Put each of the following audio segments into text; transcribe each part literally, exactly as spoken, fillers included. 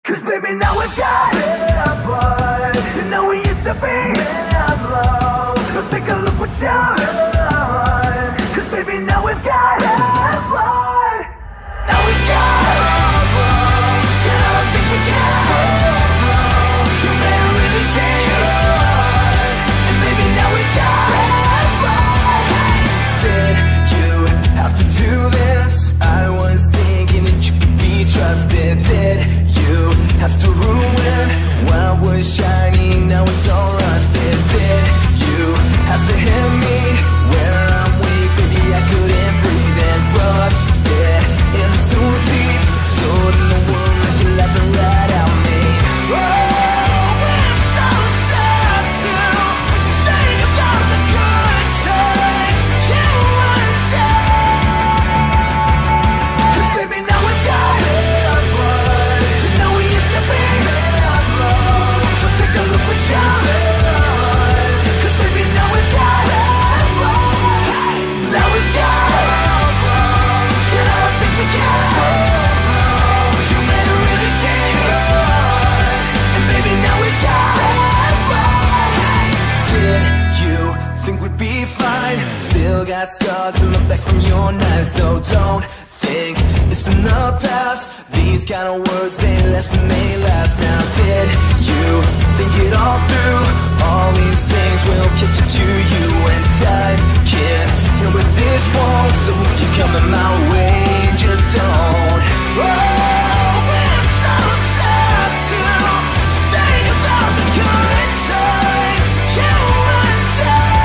Cause baby now we've got red blood. You know we used to be red love. So take a look what you've done. Cause baby now we've got red blood. Now we've got problems. And I don't think we can solve them. Too many really take it. And baby now we've got red blood. Did you have to do this? I was thinking that you could be trusted. Did you have to ruin what was shining? Now it's all rusted. Did you have to hit me where I'm weak? Baby, I couldn't breathe and rub it in so deep, so in the world like you're laughing right at me. Oh, it's so sad to think about the good times you and I. Cause baby now we've got red blood. You know we used to be red love. So take a look what you've done. Cause baby now we've got red blood. Now we've got problems. And I don't think we can solve them. Too many really take it. And baby now we've got red blood. Did you think we'd be fine? Still got scars in the back from your knife. So don't think it's in the past. These kind of words, they last and they last. Now did you think it all through? All these things will catch up to you. And time can't heal with this won't. So if you're coming my way, just don't. Oh, it's so sad to think about the good times you and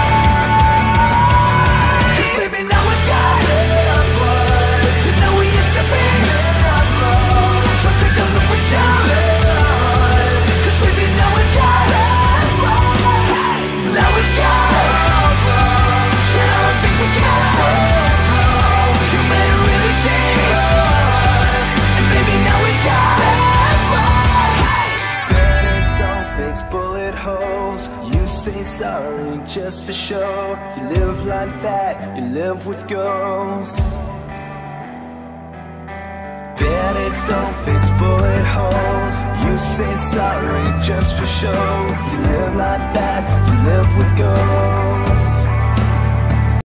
I. Cause baby now we've got red blood. You know we used to be red love. So take a look what you've done. Cause baby now we've got red blood. Now we've got problems. And I don't think we can solve them. Too many really take it. And baby now we've got red blood. Bandits don't fix bullet holes. You say sorry just for show. You live like that, you live with ghosts. Bandits don't fix bullet holes. You say sorry just for show. You live like that, you live with ghosts.